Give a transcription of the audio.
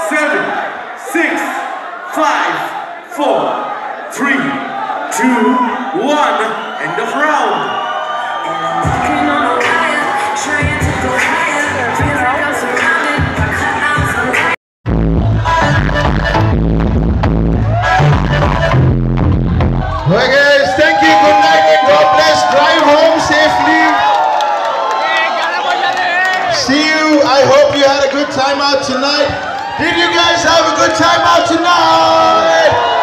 7, 6, 5, 4, 3, 2, 1, end of round. Alright guys, thank you, good night and God bless, drive home safely. See you, I hope you had a good time out tonight. Did you guys have a good time out tonight?